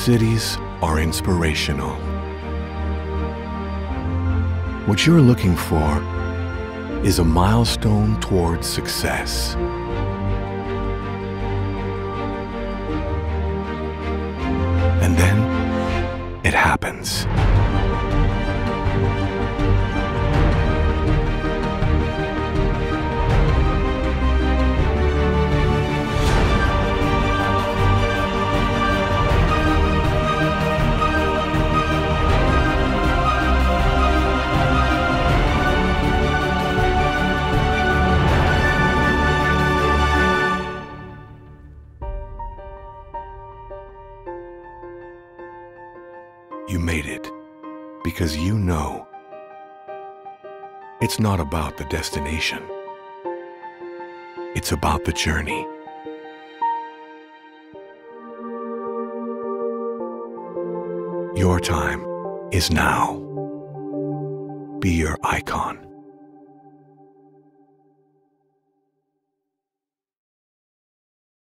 cities are inspirational. What you're looking for is a milestone towards success. And then it happens. You made it because you know it's not about the destination. It's about the journey. Your time is now. Be your icon.